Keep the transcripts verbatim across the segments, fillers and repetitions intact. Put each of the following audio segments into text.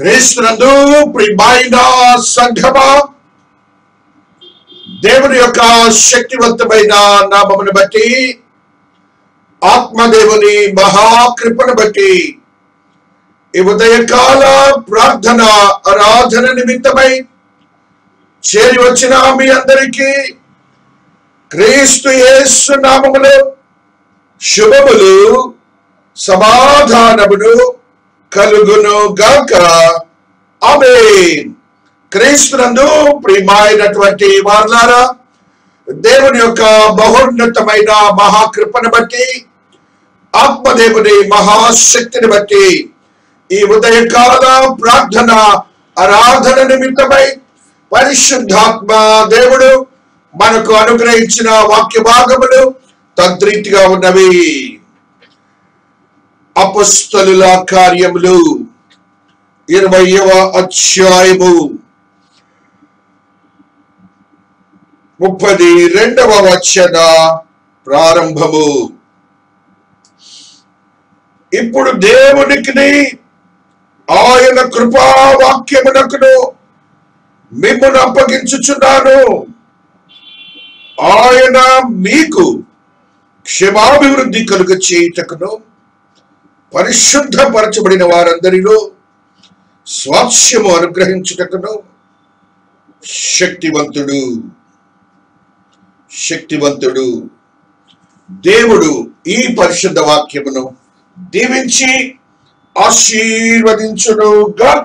క్రీస్తునందు ప్రియమైన సంఘమా, దేవుని యొక్క శక్తివంతమైన నామమును బట్టి, ఆత్మదేవుని మహాకృపను బట్టి ఈ ఉదయకాల ప్రార్థన ఆరాధన నిమిత్తమై చేరి వచ్చిన మీ అందరికీ క్రీస్తు యేసు నామములో శుభములు సమాధానములు కలుగును గాక. ఆమేన్. క్రీస్తునందు ప్రియమైనటువంటి వారలారా, దేవుని యొక్క బహున్నతమైన మహాకృపను బట్టి, ఆత్మదేవుని మహాశక్తిని బట్టి ఈ ఉదయకాల ప్రార్థన ఆరాధన నిమిత్తమై పరిశుద్ధాత్మ దేవుడు మనకు అనుగ్రహించిన వాక్య భాగములు తద్రీతిగా ఉన్నవి. అపొస్తలుల కార్యములు ఇరవైవ అధ్యాయము ముప్పై రెండవ వచన ప్రారంభము. ఇప్పుడు దేవునికి ఆయన కృపావాక్యమునకును మిమ్మును అప్పగించుచున్నాను. ఆయన మీకు క్షేమాభివృద్ధి కలుగ చేయుటకును పరిశుద్ధపరచబడిన వారందరిలో స్వాస్యము అనుగ్రహించుటకును శక్తివంతుడు శక్తివంతుడు దేవుడు ఈ పరిశుద్ధ వాక్యమును దీవించి ఆశీర్వదించును గాక.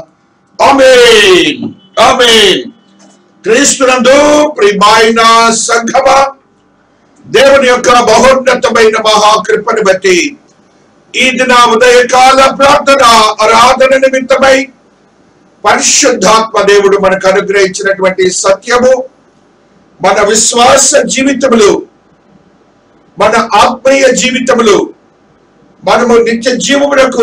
ఆమేన్. ఆమేన్. క్రీస్తునందు ప్రియమైన సంఘమా, దేవుని యొక్క బహున్నతమైన మహాకృపను బట్టి ఈ దిన ఉదయకాల ప్రార్థన ఆరాధన నిమిత్తమై పరిశుద్ధాత్మ దేవుడు మనకు అనుగ్రహించినటువంటి సత్యము, మన విశ్వాస జీవితములు, మన ఆత్మీయ జీవితములు, మనము నిత్య జీవమునకు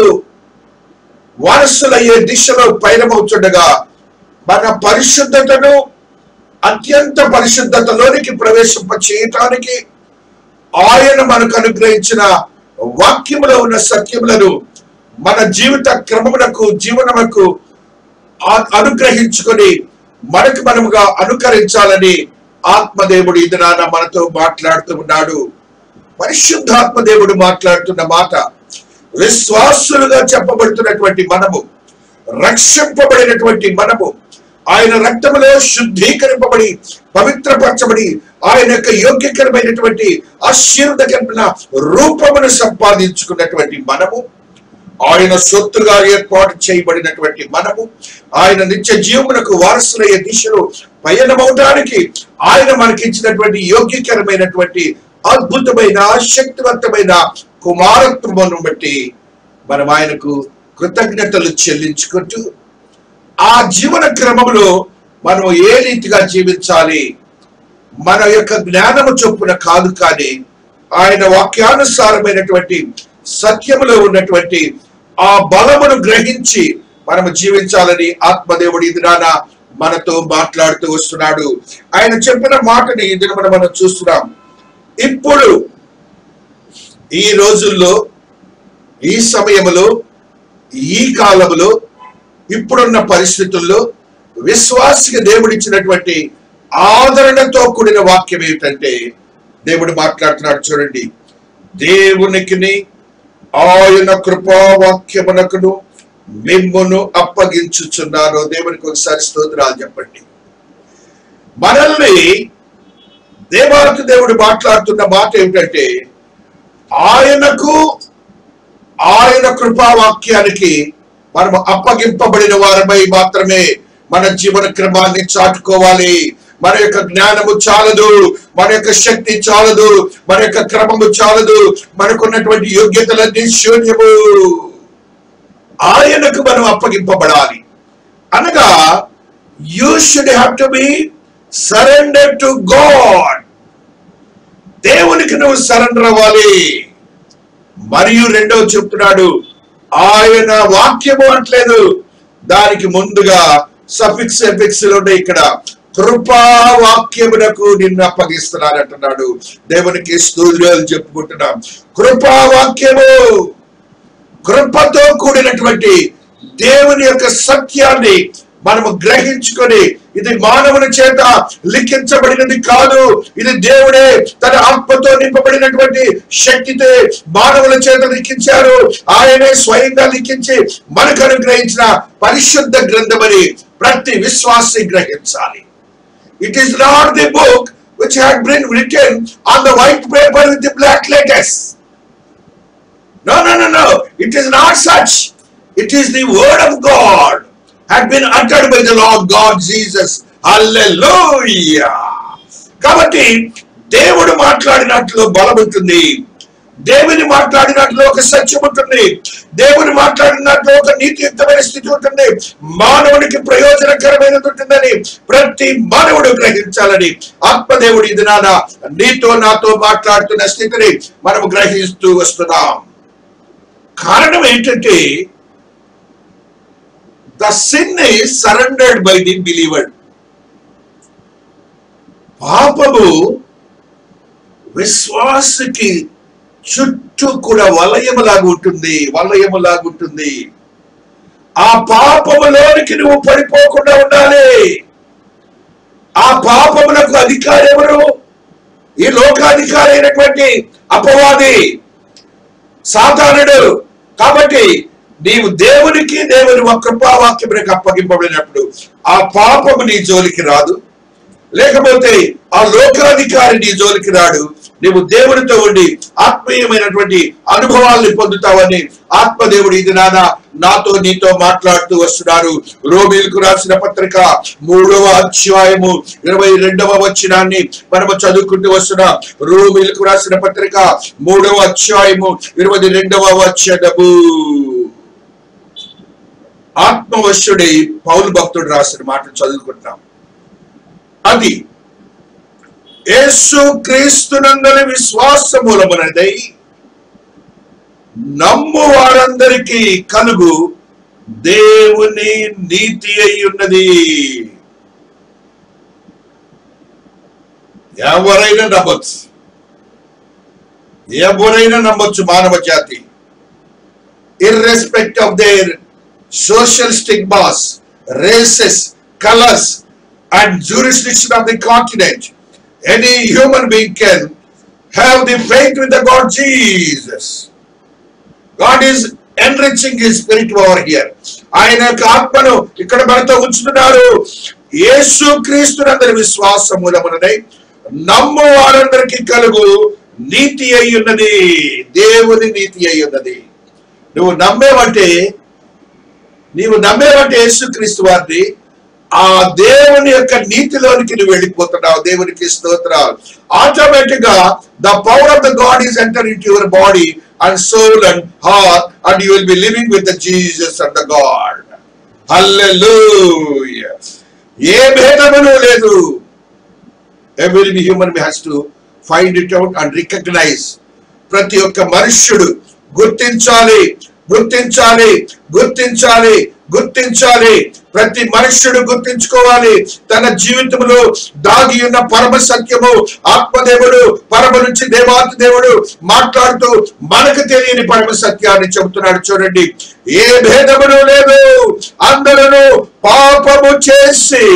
వారసులయ్యే దిశలో పయనమవుతుండగా మన పరిశుద్ధతను అత్యంత పరిశుద్ధతలోనికి ప్రవేశింప చేయటానికి ఆయన మనకు అనుగ్రహించిన వాక్యములో ఉన్న సత్యములను మన జీవిత క్రమమునకు జీవనముకు అనుగ్రహించుకొని మనకు మనముగా అనుకరించాలని ఆత్మదేవుడు ఈ దినాన మనతో మాట్లాడుతూ ఉన్నాడు. పరిశుద్ధాత్మదేవుడు మాట్లాడుతున్న మాట, విశ్వాసులుగా చెప్పబడుతున్నటువంటి మనము, రక్షింపబడినటువంటి మనము, ఆయన రక్తములో శుద్ధీకరింపబడి పవిత్రపరచబడి ఆయన యొక్క యోగ్యకరమైనటువంటి ఆశీర్వదకరమైన రూపమును సంపాదించుకున్నటువంటి మనము, ఆయన సొత్తుగా ఏర్పాటు చేయబడినటువంటి మనము, ఆయన నిత్య జీవమునకు వారసులయ్యే దిశలో పయనమవడానికి ఆయన మనకిచ్చినటువంటి యోగ్యకరమైనటువంటి అద్భుతమైన శక్తివంతమైన కుమారత్వమును బట్టి మనం ఆయనకు కృతజ్ఞతలు చెల్లించుకుంటూ ఆ జీవన క్రమంలో మనం ఏ రీతిగా జీవించాలి, మన యొక్క జ్ఞానము చొప్పున కాదు, కానీ ఆయన వాక్యానుసారమైనటువంటి సత్యములో ఉన్నటువంటి ఆ బలమును గ్రహించి మనము జీవించాలని ఆత్మదేవుడు ఈ దినాన మనతో మాట్లాడుతూ వస్తున్నాడు. ఆయన చెప్పిన మాటని ఈ దిన మనం చూస్తున్నాం. ఇప్పుడు ఈ రోజుల్లో, ఈ సమయంలో, ఈ కాలంలో, ఇప్పుడున్న పరిస్థితుల్లో విశ్వాసికి దేవుడిచ్చినటువంటి ఆదరణతో కూడిన వాక్యం ఏమిటంటే, దేవుడు మాట్లాడుతున్నాడు చూడండి. దేవునికి ఆయన కృపావాక్యమునకును మిమ్మును అప్పగించుచున్నాను. దేవునికి ఒకసారి స్తోత్రాలు చెప్పండి. మనల్ని దేవాలకు దేవుడు మాట్లాడుతున్న మాట ఏమిటంటే, ఆయనకు ఆయన కృపావాక్యానికి మనము అప్పగింపబడిన వారమై మాత్రమే మన జీవన క్రమాన్ని చాటుకోవాలి. మన యొక్క జ్ఞానము చాలదు, మన యొక్క శక్తి చాలదు, మన యొక్క క్రమము చాలదు, మనకున్నటువంటి యోగ్యతలన్నీ శూన్యము. ఆయనకు మనం అప్పగింపబడాలి అనగా, you should have to be surrender to God. దేవునికి నువ్వు సరెండర్ అవ్వాలి. మరియు రెండవ చెప్తున్నాడు, ఆయన వాక్యము అంటలేదు, దానికి ముందుగా సఫిక్స్ ఎఫిక్స్ ఉన్నాయి. ఇక్కడ కృపావాక్యమునకు నిన్ను అప్పగిస్తున్నాను అంటున్నాడు. దేవునికి స్తోత్రాలు చెప్పుకుంటున్నాం. కృపావాక్యము, కృపతో కూడినటువంటి దేవుని యొక్క సత్యాన్ని మనము గ్రహించుకొని ఇది మానవుని చేత లిఖించబడినది కాదు, ఇది దేవుడే తన ఆత్మతో నింపబడినటువంటి శక్తితో మానవుల చేత లిఖించారు. ఆయనే స్వయంగా లిఖించి మనకు అనుగ్రహించిన పరిశుద్ధ గ్రంథమని ప్రతి విశ్వాసి గ్రహించాలి. It is not the book which had been written on the white paper with the black letters. No, no, no, no. It is not such. It is the word of God had been uttered by the Lord God Jesus. Hallelujah. కాబట్టి దేవుడు మాట్లాడినట్లు బలం ఉంటుంది, దేవుని మాట్లాడినట్లు ఒక సత్యం ఉంటుంది, దేవుని మాట్లాడినట్లు ఒక నీతియుక్తమైన స్థితి ఉంటుంది, మానవునికి ప్రయోజనకరమైనది ఉంటుందని ప్రతి మానవుడు గ్రహించాలని ఆత్మదేవుడు ఇది నాన్న నీతో నాతో మాట్లాడుతున్న స్థితిని మనం గ్రహిస్తూ వస్తున్నాం. కారణం ఏంటంటే the sin is surrendered by the believer. పాపము విశ్వాసకి చుట్టూ కూడా వలయములాగా ఉంటుంది, వలయములాగా ఉంటుంది. ఆ పాపములోనికి నువ్వు పడిపోకుండా ఉండాలి. ఆ పాపములకు అధికారి ఎవరు? ఈ లోకాధికారి అయినటువంటి అపవాది సాతానుడు. కాబట్టి నీవు దేవునికి దేవుని కృపావాక్యములకు అప్పగింపబడినప్పుడు ఆ పాపము నీ జోలికి రాదు, లేకపోతే ఆ లోకాధికారి నీ జోలికి రాడు. నీవు దేవునితో ఉండి ఆత్మీయమైనటువంటి అనుభవాల్ని పొందుతావని ఆత్మదేవుడు ఇది నాన్న నాతో నీతో మాట్లాడుతూ వస్తున్నారు. రోమీయులకు రాసిన పత్రిక మూడవ అధ్యాయము ఇరవై రెండవ వచనాన్ని మనము చదువుకుంటూ వస్తున్నాం. రోమీయులకు రాసిన పత్రిక మూడవ అధ్యాయము ఇరవై రెండవ వచనము ఆత్మవశ్యుడి పౌలు భక్తుడు రాసిన మాటలు చదువుకుంటాం. అది యేసు క్రీస్తునందలి విశ్వాస మూలమునదై నమ్ము వారందరికీ కలుగు దేవుని నీతి అయి ఉన్నది. ఎవరైనా నమ్మొచ్చు, ఎవరైనా నమ్మొచ్చు. మానవ జాతి irrespective of their social stigmas, races, colors and jurisdiction of the continent, any human being can have the faith with the God Jesus. God is enriching his spirit over here. ఆయన యొక్క ఆత్మను ఇక్కడ మనతో ఉంచుతున్నారు. యేసు క్రీస్తునందరి విశ్వాస మూలమునదై నమ్ము వారందరికీ కలుగు నీతి అయి ఉన్నది, దేవుని నీతి అయి ఉన్నది. నువ్వు నమ్మేవంటే నీవు నమ్మేవంటే యేసుక్రీస్తు వారిని, ఆ దేవుని యొక్క నీతిలోనికి నువ్వు వెళ్ళిపోతున్నావు. దేవునికి స్తోత్రాలు. ఆటోమేటిక్ గా the power of the God is enter in to your body and soul and heart and you will be living with the Jesus and the God. Hallelujah. ఏ భేదమును లేదు. Every human being has to find it out and recognise. ప్రతి ఒక్క మనుష్యుడు గుర్తించాలి, గుర్తించాలి, గుర్తించాలి, గుర్తించాలి. ప్రతి మనుష్యుడు గుర్తించుకోవాలి తన జీవితంలో దాగి ఉన్న పరమ సత్యము. ఆత్మదేవుడు పరమ నుంచి దేవాతి దేవుడు మాట్లాడుతూ మనకు తెలియని పరమ సత్యాన్ని చెబుతున్నాడు. చూడండి, ఏ భేదమును లేదు, అందరూ పాపము చేసి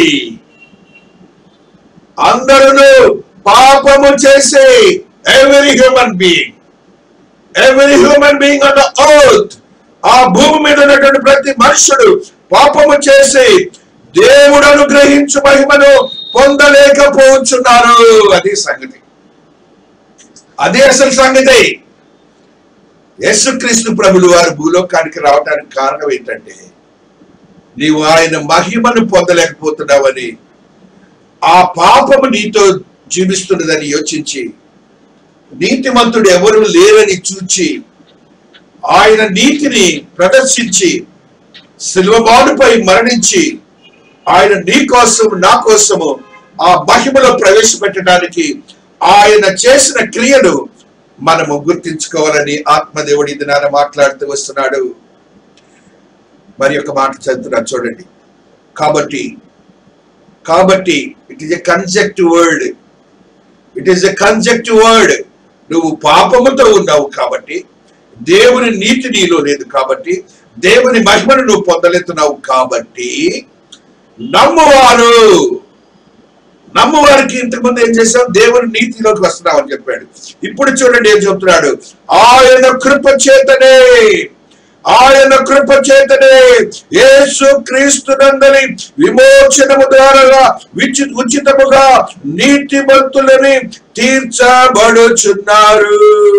అందరూ పాపము చేసి every human being every human being on the earth, ఆ భూమి మీద ఉన్నటువంటి ప్రతి మనుషుడు పాపము చేసి దేవుడు అనుగ్రహించు మహిమను పొందలేకపోతున్నారు. అది సంగతి, అదే అసలు సంగతి. యేసుక్రీస్తు ప్రభులు వారు భూలోకానికి రావడానికి కారణం ఏంటంటే నీవు ఆయన మహిమను పొందలేకపోతున్నావని, ఆ పాపము నీతో జీవిస్తున్నదని యోచించి, నీతిమంతుడు ఎవరు లేరని చూచి ఆయన నీతిని ప్రదర్శించి శిలువమానుపై మరణించి ఆయన నీ కోసం నా కోసము ఆ మహిమలో ప్రవేశపెట్టడానికి ఆయన చేసిన క్రియను మనము గుర్తించుకోవాలని ఆత్మదేవుడి దినాన మాట్లాడుతూ వస్తున్నాడు. మరి ఒక మాట చదువుతున్నా చూడండి. కాబట్టి కాబట్టి it is a conjective word, it is a conjective word. నువ్వు పాపముతో ఉన్నావు కాబట్టి, దేవుని నీతి నీలో లేదు కాబట్టి, దేవుని మహిమను నువ్వు పొందలేతున్నావు. కాబట్టి నమ్మువారు నమ్మువారికి ఇంతకుముందు ఏం చేశావు? దేవుని నీతిలోకి వస్తున్నావు అని చెప్పాడు. ఇప్పుడు చూడండి ఏం చెప్తున్నాడు, ఆయన కృప చేతనే ఆయన కృప చేతనే యేసు క్రీస్తునందలి విమోచనము ద్వారా ఉచితముగా నీతిమంతులని తీర్చబడుచున్నారు.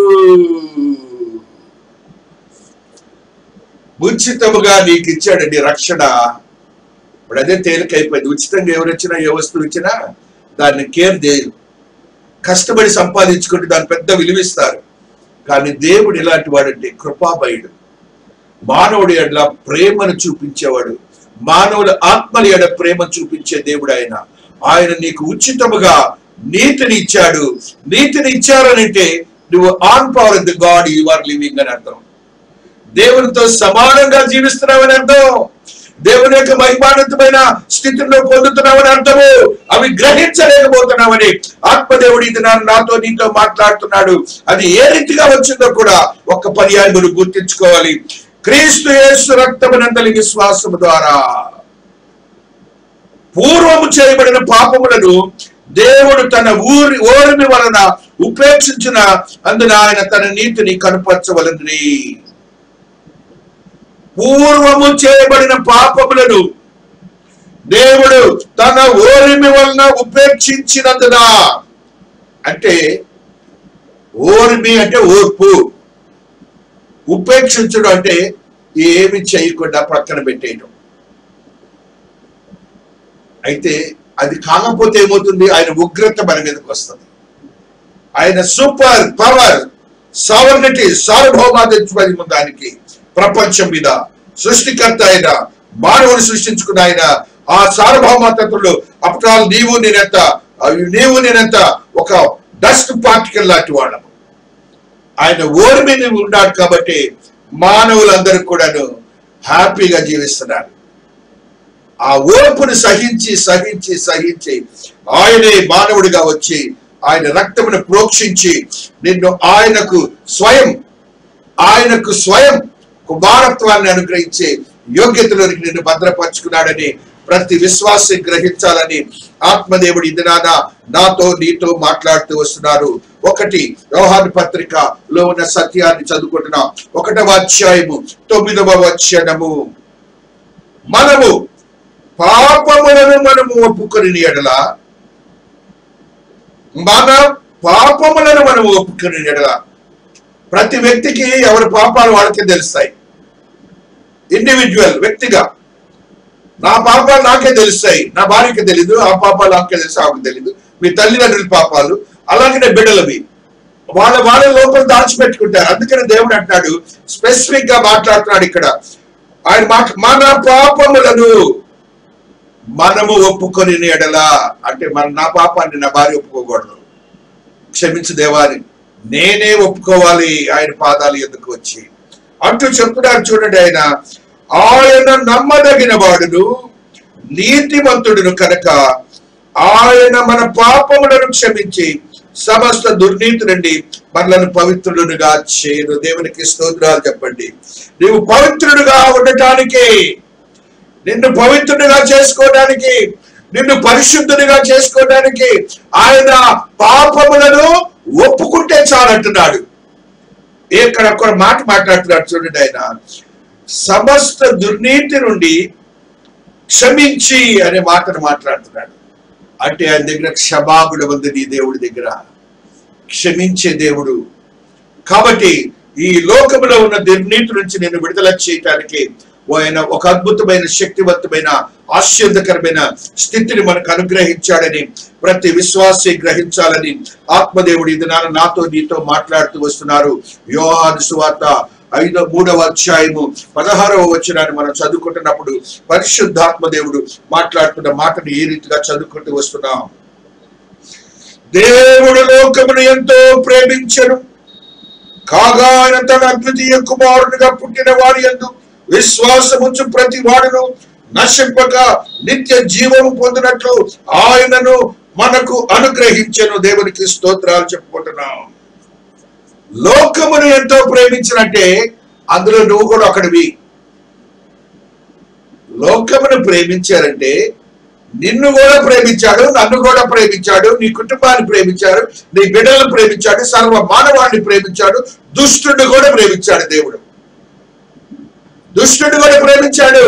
ఉచితముగా నీకు ఇచ్చాడండి రక్షణ. ఇప్పుడు అదే తేలికైపోయింది. ఉచితంగా ఎవరు వచ్చినా ఏ వస్తువు ఇచ్చినా దాన్ని కేర్ చేయరు, కష్టపడి సంపాదించుకుంటే దాన్ని పెద్ద విలువిస్తారు. కానీ దేవుడు ఇలాంటి వాడంటే కృపామయుడు, మానవుడి ఎడల ప్రేమను చూపించేవాడు, మానవుల ఆత్మల ఎడ ప్రేమ చూపించే దేవుడు ఆయన. ఆయన నీకు ఉచితముగా నీతిని ఇచ్చాడు. నీతిని ఇచ్చారనంటే నువ్వు on power of the God you are living అని అర్థం. దేవునితో సమానంగా జీవిస్తున్నావని అర్థం. దేవుని యొక్క మహిమాన్వితమైన స్థితిలో పొందుతున్నావని అర్థము. అవి గ్రహించలేకపోతున్నామని ఆత్మదేవుడి ఇది నాతో నీతో మాట్లాడుతున్నాడు. అది ఏ రీతిగా వచ్చిందో కూడా ఒక్క పర్యాయం మీరు గుర్తించుకోవాలి. క్రీస్తు యేసు రక్తమునందలి విశ్వాసము ద్వారా పూర్వము చేయబడిన పాపములను దేవుడు తన ఊరి ఓరిమి వలన ఉపేక్షించిన అందున ఆయన తన నీతిని కనుపరచవలనని. పూర్వము చేయబడిన పాపములను దేవుడు తన ఓరిమి వలన ఉపేక్షించినందున, అంటే ఓరిమి అంటే ఓర్పు, ఉపేక్షించడం అంటే ఏమి చేయకుండా పక్కన పెట్టేయడం. అయితే అది కాకపోతే ఏమవుతుంది? ఆయన ఉగ్రత మన మీదకి వస్తుంది. ఆయన సూపర్ పవర్, సావర్నిటీ, సార్వభౌమాధిపత్యం దానికి ప్రపంచం మీద సృష్టికర్త అయిన మానవుని సృష్టించుకున్న ఆయన ఆ సార్వభౌమతత్వంలో అప్టాల్ నీవు నేనంత నీవు నేనంత ఒక డస్ట్ పార్టికల్ లాంటి వాళ్ళము. ఆయన ఓర్మి ఉన్నాడు కాబట్టి మానవులందరూ కూడాను హ్యాపీగా జీవిస్తున్నారు. ఆ ఓర్పును సహించి సహించి సహించి ఆయనే మానవుడిగా వచ్చి ఆయన రక్తమును ప్రోక్షించి నిన్ను ఆయనకు స్వయం ఆయనకు స్వయం కుమారత్వాన్ని అనుగ్రహించి యోగ్యతలోనికి నిన్ను భద్రపరుచుకున్నాడని ప్రతి విశ్వాసం గ్రహించాలని ఆత్మదేవుడు ఇది నాదా నాతో నీతో మాట్లాడుతూ వస్తున్నారు. ఒకటి యోహాను పత్రికలో ఉన్న సత్యాన్ని చదువుకుంటున్నాం. ఒకటవ అధ్యాయము తొమ్మిదవ వచనము, మనము పాపములను మనము ఒప్పుకొని ఎడల మన పాపములను మనము ఒప్పుకొని ఎడల ప్రతి వ్యక్తికి ఎవరి పాపాలు వాళ్ళకే తెలుస్తాయి. ఇండివిజువల్ వ్యక్తిగా నా పాపాలు నాకే తెలుస్తాయి, నా భార్యకి తెలీదు, ఆ పాపాలు నాకే తెలుసు, ఆమెకు తెలీదు. మీ తల్లిదండ్రుల పాపాలు అలాగనే బిడ్డలవి వాళ్ళ వాళ్ళ లోపల దాచిపెట్టుకుంటారు. అందుకని దేవుడు అంటున్నాడు, స్పెసిఫిక్ గా మాట్లాడుతున్నాడు ఇక్కడ. ఆయన మాట మన పాపములను మనము ఒప్పుకొని ఎడలా అంటే మన నా పాపాన్ని నా భార్య ఒప్పుకోకూడదు, క్షమించు దేవాని నేనే ఒప్పుకోవాలి ఆయన పాదాలు ఎందుకు వచ్చి అంటూ చెప్తున్నారు. చూడండి, ఆయన ఆయన నమ్మదగిన వాడును నీతిమంతుడును కనుక ఆయన మన పాపములను క్షమించి సమస్త దుర్నీతి నుండి మనలను పవిత్రులుగా చేయను. దేవునికి స్తోత్రాలు చెప్పండి. నీవు పవిత్రుడుగా ఉండటానికి, నిన్ను పవిత్రుడిగా చేసుకోవడానికి, నిన్ను పరిశుద్ధుడిగా చేసుకోవడానికి ఆయన పాపములను ఒప్పుకుంటే చాలంటున్నాడు. ఇక్కడ ఒక మాట మాట్లాడుతున్నాడు చూడండి, ఆయన సమస్త దుర్నీతి నుండి క్షమించి అనే మాటను మాట్లాడుతున్నాడు. అంటే ఆయన దగ్గర క్షమాగుణ ఉంది, నీ దేవుడి దగ్గర క్షమించే దేవుడు. కాబట్టి ఈ లోకములో ఉన్న దుర్నీతి నుంచి నేను విడుదల చేయటానికి ఆయన ఒక అద్భుతమైన శక్తివంతమైన ఆశ్చర్యకరమైన స్థితిని మనకు అనుగ్రహించాడని ప్రతి విశ్వాసి గ్రహించాలని ఆత్మదేవుడు ఇది నాతో నీతో మాట్లాడుతూ వస్తున్నారు. యోహాను సువార్త ఐదో మూడవ అధ్యాయము పదహారవ వచనాన్ని మనం చదువుకుంటున్నప్పుడు పరిశుద్ధాత్మదేవుడు మాట్లాడుతున్న మాటను ఏ రీతిగా చదువుకుంటూ వస్తున్నాం. దేవుడు లోకమును ఎంతో ప్రేమించెను, కాగా ఆయన తన అద్వితీయ కుమారునిగా పుట్టిన వారి యందు విశ్వాసముంచు ప్రతి వాడును నశింపక నిత్య జీవము పొందినట్లు ఆయనను మనకు అనుగ్రహించెను. దేవునికి స్తోత్రాలు చెప్పుకుంటున్నాం. లోకమును ఎంతో ప్రేమించినట్టే అందులో నువ్వు కూడా ఒకడివి. లోకమును ప్రేమించారంటే నిన్ను కూడా ప్రేమించాడు, నన్ను కూడా ప్రేమించాడు, నీ కుటుంబాన్ని ప్రేమించాడు, నీ బిడ్డలను ప్రేమించాడు, సర్వ మానవాన్ని ప్రేమించాడు, దుష్టుడు కూడా ప్రేమించాడు. దేవుడు దుష్టుడు కూడా ప్రేమించాడు.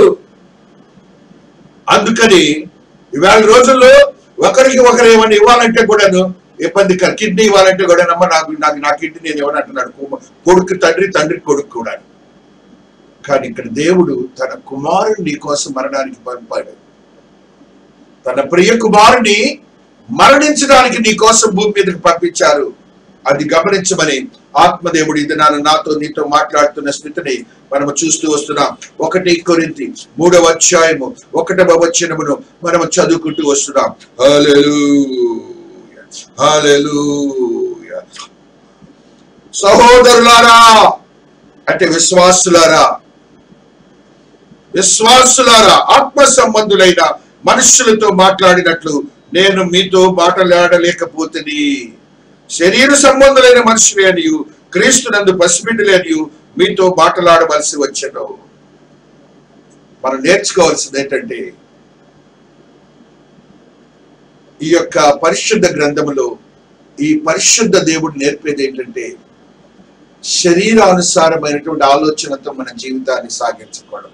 అందుకని ఇవాళ రోజుల్లో ఒకరికి ఒకరు ఏమన్నా ఇవ్వాలంటే కూడాను ఇబ్బంది. కిడ్నీ ఇవ్వాలంటే కూడా నమ్మ నాకు నాకు నా కిడ్నీ నేను ఇవ్వను అంటున్నాడు. కొడుకు తండ్రి, తండ్రి కొడుకు కూడా. కానీ ఇక్కడ దేవుడు తన కుమారుని నీ కోసం మరణానికి పంపాడు. తన ప్రియ కుమారుని మరణించడానికి నీ కోసం భూమి మీదకి పంపించారు. అది గమనించమని ఆత్మదేవుడు ఇది నాన్న నాతో నీతో మాట్లాడుతున్న స్థితిని మనము చూస్తూ వస్తున్నాం. ఒకటి కొరింథీ మూడవ అధ్యాయము ఒకటవ వచనమును మనము చదువుకుంటూ వస్తున్నాం. హల్లెలూయా, హల్లెలూయా. సహోదరులారా అంటే విశ్వాసులారా, విశ్వాసులారా ఆత్మ సంబంధులైన మనుషులతో మాట్లాడినట్లు నేను మీతో మాట్లాడలేకపోతుంది. శరీర సంబంధులైన మనుషులే అనియు క్రీస్తునందు పసిబిడ్డలే అనియు మీతో మాట్లాడవలసి వచ్చను. మనం నేర్చుకోవాల్సింది ఏంటంటే ఈ యొక్క పరిశుద్ధ గ్రంథములో ఈ పరిశుద్ధ దేవుడు నేర్పేది ఏంటంటే శరీరానుసారమైనటువంటి ఆలోచనతో మన జీవితాన్ని సాగించకూడదు.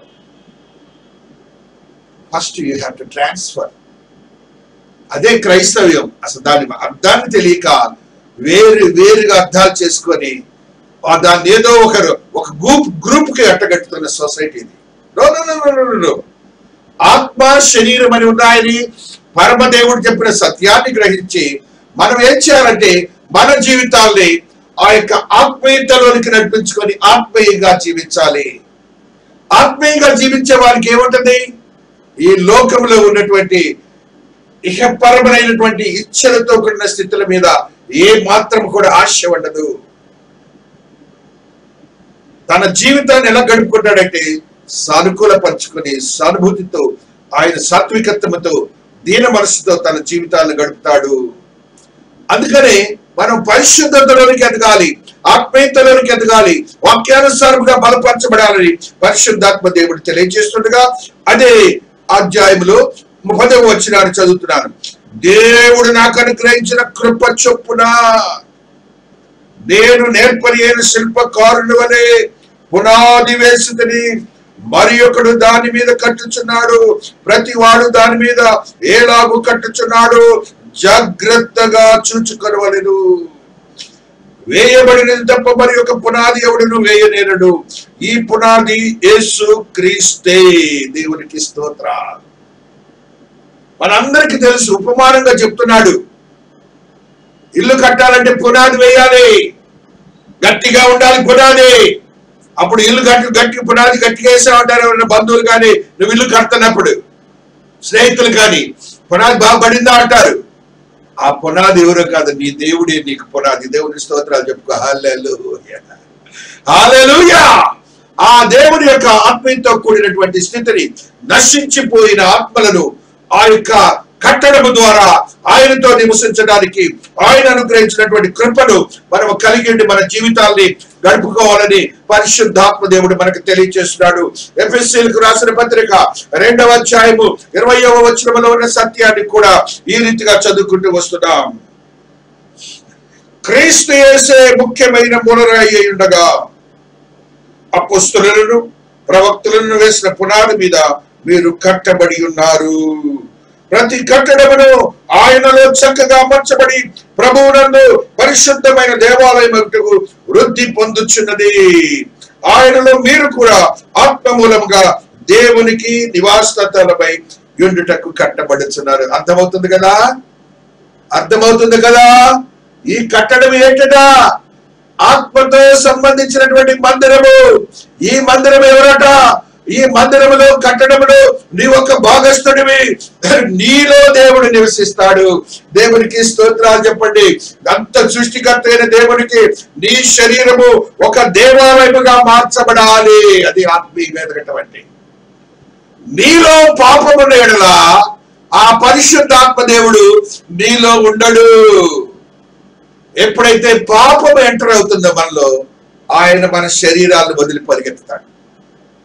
First you have to transfer. అదే క్రైస్తవ్యం. అసలు దాని అర్థాన్ని తెలియక వేరు వేరుగా అర్థాలు చేసుకొని దాన్ని ఏదో ఒకరు ఒక గ్రూప్ గ్రూప్ కి అట్టగట్టుతున్న సొసైటీ ఇది. No no no no no no. ఆత్మ శరీరం అని ఉన్నాయని పరమదేవుడు చెప్పిన సత్యాన్ని గ్రహించి మనం ఏం చేయాలంటే మన జీవితాల్ని ఆ యొక్క ఆత్మీయతలోనికి నడిపించుకొని ఆత్మీయంగా జీవించాలి. ఆత్మీయంగా జీవించే వారికి ఏముంటుంది? ఈ లోకంలో ఉన్నటువంటి ఇహపరమైనటువంటి ఇచ్చలతో కూడిన స్థితుల మీద ఏ మాత్రం కూడా ఆశ ఉండదు. తన జీవితాన్ని ఎలా గడుపుకుంటాడంటే సానుకూల పరుచుకొని సానుభూతితో ఆయన సాత్వికత్వముతో దీన మనసుతో తన జీవితాన్ని గడుపుతాడు. అందుకనే మనం పరిశుద్ధతలోనికి ఎదగాలి, ఆత్మీయతలోనికి ఎదగాలి, వాక్యానుసారంగా బలపరచబడాలని పరిశుద్ధాత్మ దేవుడు తెలియజేస్తుండగా అదే అధ్యాయంలో పదవ వచనాన్ని చదువుతున్నాను. దేవుడు నాకు అనుగ్రహించిన కృప చొప్పున నేను నేర్పరి అయిన శిల్పకారుని వలె పునాది వేసిదని మరి ఒకడు దాని మీద కట్టుచున్నాడు. ప్రతి వాడు దాని మీద ఏలాగు కట్టుచున్నాడు జాగ్రత్తగా చూచుకొనవలెను. వేయబడినది తప్ప మరి ఒక పునాది ఎవడును వేయనేరడు. ఈ పునాది యేసు క్రీస్తే. దేవునికి స్తోత్రం. మనందరికి తెలుసు, ఉపమానంగా చెప్తున్నాడు. ఇల్లు కట్టాలంటే పునాది వేయాలి, గట్టిగా ఉండాలి పునాది. అప్పుడు ఇల్లు గట్టి గట్టి పునాది గట్టిగా వేసామంటారు ఎవరైనా బంధువులు కానీ, నువ్వు ఇల్లు కడుతున్నప్పుడు స్నేహితులు కానీ పునాది బాగా పడిందా అంటారు. ఆ పునాది ఎవరో కాదు, నీ దేవుడే నీకు పునాది. దేవుని స్తోత్రాలు చెప్పుకో. హల్లెలూయా, హల్లెలూయా. ఆ దేవుని యొక్క ఆత్మీయతో కూడినటువంటి స్థితిని నశించిపోయిన ఆత్మలను ఆ యొక్క కట్టడము ద్వారా ఆయనతో నివసించడానికి ఆయన అనుగ్రహించినటువంటి కృపను మనము కలిగి ఉండి మన జీవితాల్ని గడుపుకోవాలని పరిశుద్ధాత్మ దేవుడు మనకు తెలియజేస్తున్నాడు. ఎఫెసీయులకు రాసిన పత్రిక రెండవ అధ్యాయము ఇరవైవ వచనములో ఉన్న సత్యాన్ని కూడా ఈ రీతిగా చదువుకుంటూ వస్తున్నాం. క్రీస్తు యేసే ముఖ్యమైన మూలరాయి అయి ఉండగా అపొస్తలులను ప్రవక్తలను వేసిన పునాది మీద మీరు కట్టబడి ఉన్నారు. ప్రతి కట్టడమును ఆయనలో చక్కగా అమర్చబడి ప్రభువునందు పరిశుద్ధమైన దేవాలయం వృద్ధి పొందుచున్నది. ఆయనలో మీరు కూడా ఆత్మ మూలంగా దేవునికి నివాసస్థలపై యుండుటకు కట్టబడుచున్నారు. అర్థమవుతుంది కదా? అర్థమవుతుంది కదా? ఈ కట్టడం ఏంటదా? ఆత్మతో సంబంధించినటువంటి మందిరము. ఈ మందిరం ఎవరట? ఈ మందిరములో కట్టడములో నీ ఒక భాగస్థుడివి. నీలో దేవుడు నివసిస్తాడు. దేవునికి స్తోత్రాలు చెప్పండి. అంత సృష్టికర్త అయిన దేవునికి నీ శరీరము ఒక దేవాలయముగా మార్చబడాలి. అది ఆత్మీయ ఎదగటం అంటే. నీలో పాపమున్న ఎడల ఆ పరిశుద్ధాత్మ దేవుడు నీలో ఉండడు. ఎప్పుడైతే పాపము ఎంటర్ అవుతుందో మనలో, ఆయన మన శరీరాలను వదిలి పరిగెత్తుతాడు.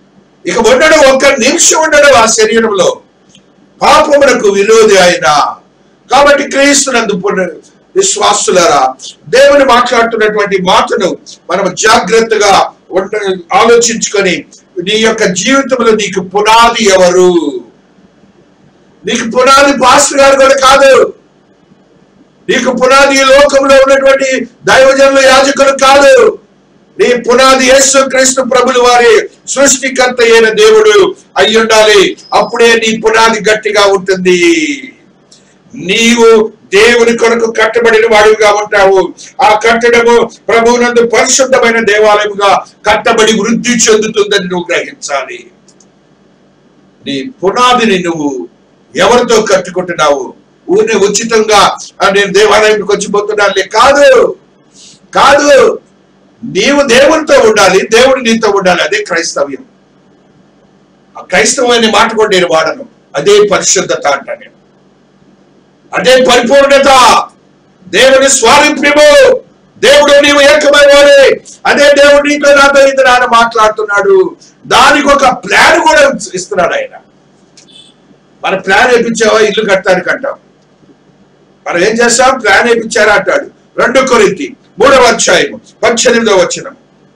ఇక ఉండడం, ఒక్క నిమిషం ఉండడం ఆ శరీరంలో. పాపమునకు విరోధి ఆయన. కాబట్టి క్రీస్తునందు విశ్వాసులారా, దేవుని మాట్లాడుతున్నటువంటి మాటను మనం జాగ్రత్తగా ఆలోచించుకొని, నీ యొక్క జీవితంలో నీకు పునాది ఎవరు? నీకు పునాది పాస్టర్ గారు కూడా కాదు. నీకు పునాది లోకంలో ఉన్నటువంటి దైవజనులు, యాజకులు కాదు. నీ పునాది యేసు క్రీస్తు ప్రభుల వారి సృష్టికర్త అయిన దేవుడు అయి ఉండాలి. అప్పుడే నీ పునాది గట్టిగా ఉంటుంది. నీవు దేవుని కొరకు కట్టబడిన వాడిగా ఉంటావు. ఆ కట్టడము ప్రభువునందు పరిశుద్ధమైన దేవాలయముగా కట్టబడి వృద్ధి చెందుతుందని నువ్వు గ్రహించాలి. నీ పునాదిని నువ్వు ఎవరితో కట్టుకుంటున్నావు? ఊరిని ఉచితంగా నేను దేవాలయానికి వచ్చిపోతున్నాను కాదు కాదు నీవు దేవునితో ఉండాలి, దేవుడు నీతో ఉండాలి. అదే క్రైస్తవ్యం. ఆ క్రైస్తవం అనే మాట కూడా నేను వాడను. అదే పరిశుద్ధత అంట నేను. అదే పరిపూర్ణత, దేవుని స్వారూప్యము. దేవుడు నీవు ఏకమైనవాడే. అదే దేవుడు నీతో నాతో ఇది నాన్న మాట్లాడుతున్నాడు. దానికి ఒక ప్లాన్ కూడా ఇస్తున్నాడు ఆయన. మన ప్లాన్ వేయించావా ఇల్లు కట్టడానికి అంటాం. మనం ఏం చేస్తాం? ప్లాన్ వేయించారా అంటాడు. రెండు కొరింథీ మూడవ అధ్యాయము పద్దెనిమిదవ వచనం.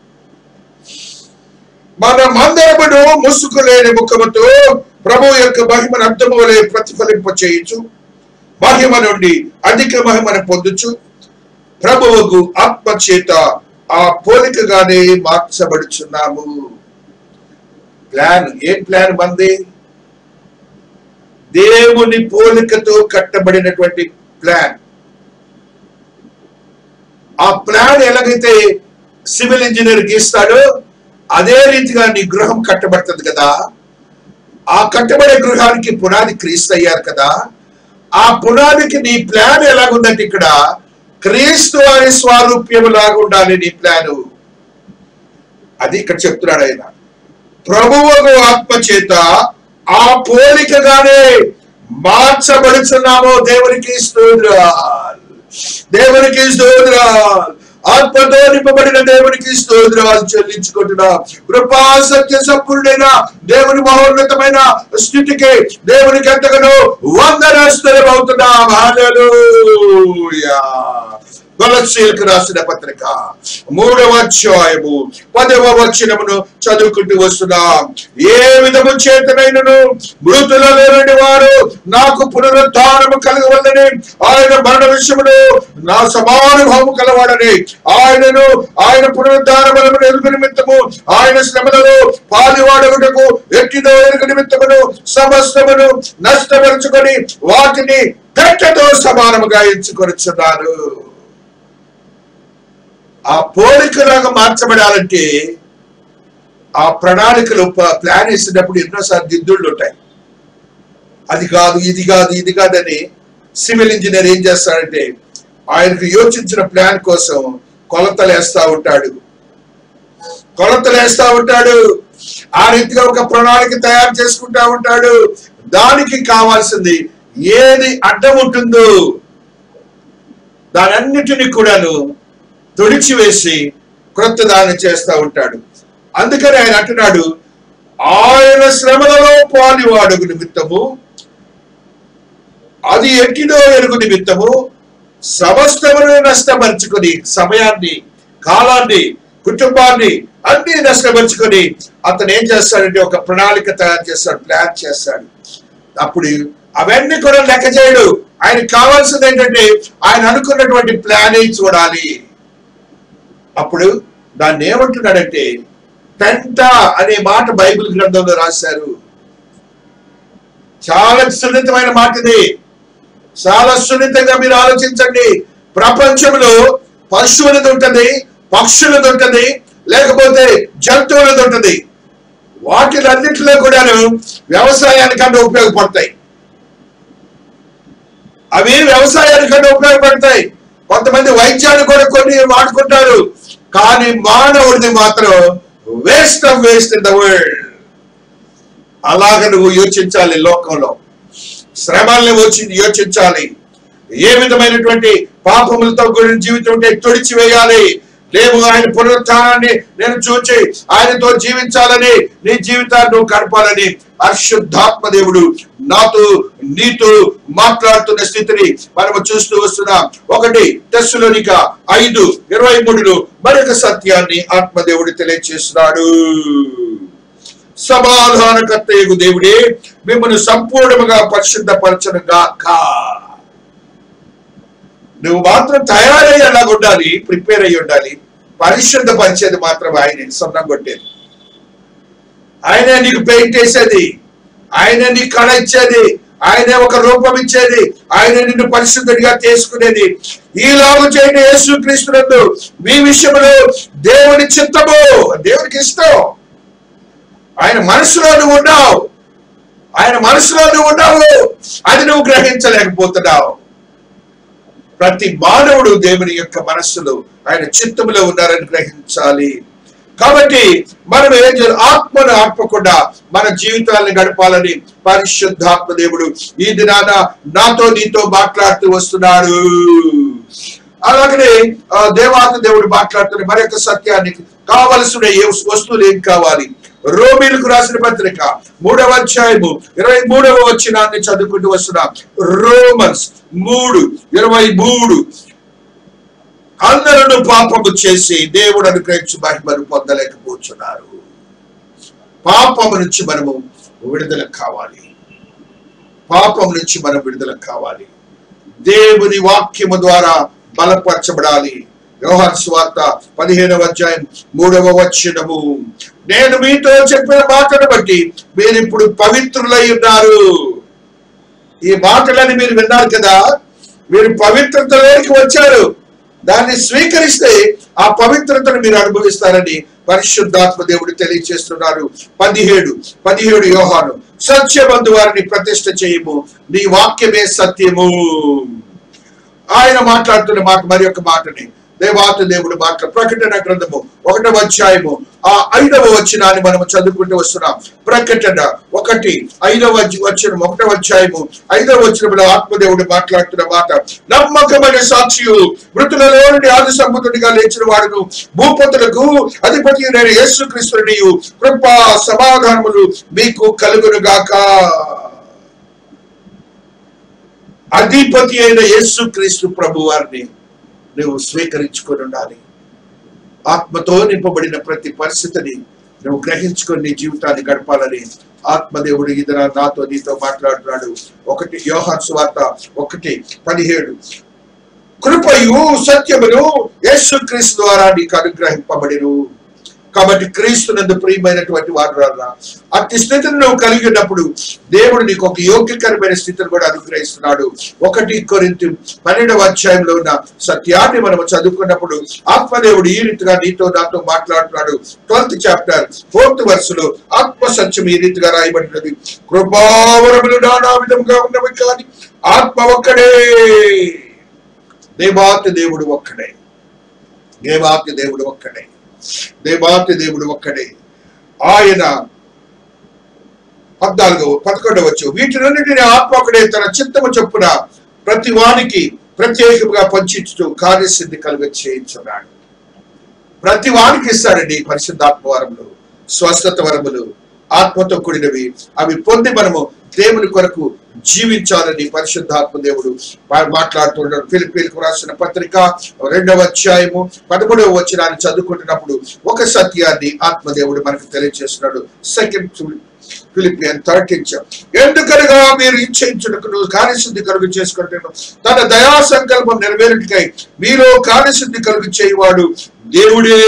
మన మందరమును ముసుగు లేని ముఖముతో ప్రభు యొక్క మహిమను అర్థము వలె ప్రతిఫలింప చేయించు, మహిమ నుండి అధిక మహిమను పొందుచు, ప్రభువుకు ఆత్మ చేత ఆ పోలికగానే మార్చబడుచున్నాము. ప్లాన్ ఏం ప్లాన్ మంది? దేవుని పోలికతో కట్టబడినటువంటి ప్లాన్. ఆ ప్లాన్ ఎలాగైతే సివిల్ ఇంజనీర్ గీస్తాడో అదే రీతిగా నీ గృహం కట్టబడుతుంది కదా. ఆ కట్టబడే గృహానికి పునాది క్రీస్తు అయ్యారు కదా. ఆ పునాదికి నీ ప్లాన్ ఎలాగుందంటే ఇక్కడ క్రీస్తు వారి స్వారూప్యం లాగా ఉండాలి నీ ప్లాను. అది ఇక్కడ చెప్తున్నాడు ఆయన. ప్రభువుకు ఆత్మ చేత ఆ పోలికగానే మార్చబడుచున్నాము. దేవునికి స్తోత్రాలు, దేవునికి స్తోత్రాలు. ఆత్మతో నింపబడిన దేవునికి స్తోత్రాలు చెల్లించుకుంటున్నాం. కృపా సత్య సంపూర్ణైన దేవుని మహోన్నతమైన స్థితికి దేవునికి ఎంతగానో వందనస్తులం అవుతున్నాం. హల్లెలూయా. కొలస్సీయులకు రాసిన పత్రిక మూడవ అధ్యాయము పదవ వచనమును చదువుకుంటూ వస్తున్నాం. ఏ విధము చేతనైనను మృతులలో నుండి వారు నాకు పునరుద్ధానము కలగవలెనని ఆయన మరణ విషయమును నా సమానుభావము కలవాడని ఆయనను ఆయన పునరుద్ధానములను ఎరుగు నిమిత్తము ఆయన శ్రమలలో పాలువాడగుటకు ఎట్టిదో ఎరుగు నిమిత్తమును సమస్తమును నష్టపరుచుకొని వాటిని పెట్టతో సమానముగా ఎంచుకొనుచున్నారు. ఆ పోలికలాగా మార్చబడాలంటే ఆ ప్రణాళికలు ప్లాన్ వేసినప్పుడు ఎన్నోసార్లు దిద్దుళ్ళు ఉంటాయి. అది కాదు ఇది కాదు ఇది కాదని సివిల్ ఇంజనీర్ ఏం చేస్తాడంటే ఆయనకు యోచించిన ప్లాన్ కోసం కొలతలు వేస్తా ఉంటాడు కొలతలు వేస్తా ఉంటాడు ఆ రీతిగా ఒక ప్రణాళిక తయారు చేసుకుంటా ఉంటాడు. దానికి కావాల్సింది ఏది అడ్డం ఉంటుందో దానన్నిటినీ కూడాను తొడిచివేసి క్రొత్త దాన్ని చేస్తా ఉంటాడు. అందుకని ఆయన అంటున్నాడు, ఆయన శ్రమలలో పాలువాడుగు నిమిత్తము అది ఎట్టిదో ఎరుగు నిమిత్తము సమస్తమును నష్టపరుచుకొని, సమయాన్ని, కాలాన్ని, కుటుంబాన్ని అన్ని నష్టపరుచుకొని అతను ఏం చేస్తాడంటే ఒక ప్రణాళిక తయారు చేస్తాడు, ప్లాన్ చేస్తాడు. అప్పుడు అవన్నీ కూడా లెక్క చేయడు. ఆయనకు కావాల్సింది ఏంటంటే ఆయన అనుకున్నటువంటి ప్లానే చూడాలి. అప్పుడు దాన్ని ఏమంటున్నాడంటే పెంట అనే మాట బైబిల్ గ్రంథంలో రాశారు. చాలా సున్నితమైన మాట ఇది. చాలా సున్నితంగా మీరు ఆలోచించండి. ప్రపంచంలో పశువులది ఉంటుంది, పక్షులది ఉంటుంది, లేకపోతే జంతువులది ఉంటుంది. వాటిలన్నింటిలో కూడాను వ్యవసాయానికన్నా ఉపయోగపడతాయి. అవి వ్యవసాయానికన్నా ఉపయోగపడతాయి. కొంతమంది వైద్యాన్ని కూడా కొన్ని వాడుకుంటారు. కానీ మానవుడిది మాత్రం waste of waste in the world. అలాగ నువ్వు యోచించాలి. లోకంలో శ్రమల్ని వచ్చి యోచించాలి. ఏ విధమైనటువంటి పాపములతో కూడిన జీవితం ఉంటే తుడిచివేయాలి. లేవు ఆయన పునరుత్థానాన్ని నేను చూచి ఆయనతో జీవించాలని, నీ జీవితాన్ని నువ్వు గడపాలని పరిశుద్ధాత్మ దేవుడు నాతో నీతో మాట్లాడుతున్న స్థితిని మనము చూస్తూ వస్తున్నాం. ఒకటి తెస్సలోనిక ఐదు ఇరవై మూడులో మరొక సత్యాన్ని ఆత్మదేవుడు తెలియజేస్తున్నాడు. సమాధానకర్తయగు దేవుడే మిమ్మల్ని సంపూర్ణముగా పరిశుద్ధపరచను గాక. నువ్వు మాత్రం తయారయ్యి అలాగ ఉండాలి, ప్రిపేర్ అయ్యి ఉండాలి. పరిశుద్ధ పరిచేది మాత్రం ఆయనే, సొంతం కొట్టేది ఆయనే, నీకు పెయింట్ వేసేది ఆయనే, నీకు కళ ఇచ్చేది ఆయనే, ఒక రూపం ఇచ్చేది ఆయనే, నిన్ను పరిశుద్ధుడిగా చేసుకునేది. ఈలాగు చేయని యేసుక్రీస్తునందు మీ విషయంలో దేవుని చిత్తము, దేవునికి ఇష్టం. ఆయన మనసులో నువ్వు ఉన్నావు, ఆయన మనసులో నువ్వు ఉన్నావు, అది నువ్వు గ్రహించలేకపోతున్నావు. ప్రతి మానవుడు దేవుని యొక్క మనస్సులో ఆయన చిత్తములో ఉన్నారని గ్రహించాలి. కాబట్టి మనం ఏం చేయాలి? ఆత్మను ఆత్మకుండా మన జీవితాలను గడపాలని పరిశుద్ధాత్మ దేవుడు ఈ దినాన నాతో నీతో మాట్లాడుతూ వస్తున్నాడు. అలాగనే దేవాత్మ దేవుడు మాట్లాడుతున్న మరొక సత్యాన్ని, కావలసిన ఏ వస్తువులు ఏం కావాలి? రోమీలకు రాసిన పత్రిక మూడవ అధ్యాయము ఇరవై మూడవ వచనాన్ని చదువుకుంటూ వస్తున్నాం. రోమన్స్ మూడు ఇరవై మూడు అందరూ పాపము చేసి దేవుడు అనుగ్రహించి మహిమను పొందలేకపోతున్నారు. పాపము నుంచి మనము విడుదల కావాలి, పాపం నుంచి మనం విడుదల కావాలి. దేవుని వాక్యము ద్వారా బలపరచబడాలి. యోహాను సువార్త పదిహేనవ అధ్యాయం మూడవ వచనము, నేను మీతో చెప్పిన మాటను బట్టి మీరు ఇప్పుడు పవిత్రులై ఉన్నారు. ఈ మాటలని మీరు విన్నారు కదా, మీరు పవిత్రతలోకి వచ్చారు. దాన్ని స్వీకరిస్తే ఆ పవిత్రతను మీరు అనుభవిస్తారని పరిశుద్ధాత్మ దేవుడు తెలియజేస్తున్నారు. పదిహేడు పదిహేడు యోహాను, సత్యమందు వారిని ప్రతిష్ఠ చేయము, నీ వాక్యమే సత్యము. ఆయన మాట్లాడుతున్న మాట మరి యొక్క మాటని దేవాతి దేవుడు మాట ప్రకటన గ్రంథము ఒకటవ అధ్యాయము ఆ ఐదవ వచనాన్ని మనము చదువుకుంటూ వస్తున్నాం. ప్రకటన ఒకటి ఐదవ వచనం ఒకటవ అధ్యాయము ఐదవ వచనంలో ఆత్మదేవుడు మాట్లాడుతున్న మాట, నమ్మకమైన సాక్షియు మృతులలో నుండి ఆది సంపూర్ణుడిగా లేచిన వాడును భూపతులకు అధిపతి అయిన యేసుక్రీస్తునియు కృపా సమాధానములు మీకు కలుగును గాక. అధిపతి అయిన యేసుక్రీస్తు ప్రభు వారిని నువ్వు స్వీకరించుకొని ఉండాలి. ఆత్మతో నింపబడిన ప్రతి పరిస్థితిని నువ్వు గ్రహించుకొని నీ జీవితాన్ని గడపాలని ఆత్మదేవుడు ఇద్దరు నాతో నీతో మాట్లాడుతున్నాడు. ఒకటి యోహాను సువార్త ఒకటి పదిహేడు, కృపయు సత్యమును యేసుక్రీస్తు ద్వారా నీకు అనుగ్రహింపబడిను. కాబట్టి క్రీస్తునందు ప్రియమైనటువంటి వారు అట్టి స్థితిని నువ్వు కలిగి ఉన్నప్పుడు దేవుడు నీకు ఒక యోగ్యకరమైన స్థితిని కూడా అనుగ్రహిస్తున్నాడు. ఒకటి కొరింథీ పన్నెండవ అధ్యాయంలో ఉన్న సత్యాన్ని మనం చదువుకున్నప్పుడు ఆత్మదేవుడు ఈ రీతిగా నీతో నాతో మాట్లాడుతున్నాడు. ట్వెల్త్ చాప్టర్ ఫోర్త్ వర్స్ లో ఆత్మ సత్యం ఈ రీతిగా రాయబడినది, కృపావరములు నానా విధముగా ఉన్నవి కానీ ఆత్మ ఒక్కడే. దేవాతి దేవుడు ఒక్కడే, దేవాతి దేవుడు ఒక్కడే, దేవాతి దేవుడు ఒక్కడే. ఆయన పద్నాలుగో పదకొండవ వచ్చు, వీటినన్నిటిని ఆత్మ ఒకడే తన చిత్తము చొప్పున ప్రతి వానికి ప్రత్యేకంగా పంచుతూ కార్యసిద్ధి కలిగ చేయించున్నాడు. ప్రతి వానికి ఇస్తారండి పరిశుద్ధాత్మ వరములు, స్వస్థత వరములు, ఆత్మతో కూడినవి. అవి పొంది మనము దేవుని కొరకు జీవించాలని పరిశుద్ధాత్మ దేవుడు మాట్లాడుతున్నాడు. ఫిలిప్పీలకు రాసిన పత్రిక రెండవ అధ్యాయము పదమూడవ వచనాన్ని చదువుకుంటున్నప్పుడు ఒక సత్యాన్ని ఆత్మదేవుడు మనకు తెలియజేస్తున్నాడు. సెకండ్ ఫిలిపియన్ థర్టీన్, ఎందుకనగా మీరు ఇచ్చేయించుటకు కార్యసిద్ధి కలుగు చేసుకుంటున్నాను, తన దయా సంకల్పం నెరవేరుటకై మీలో కార్యసిద్ధి కలుగు చేయవాడు దేవుడే.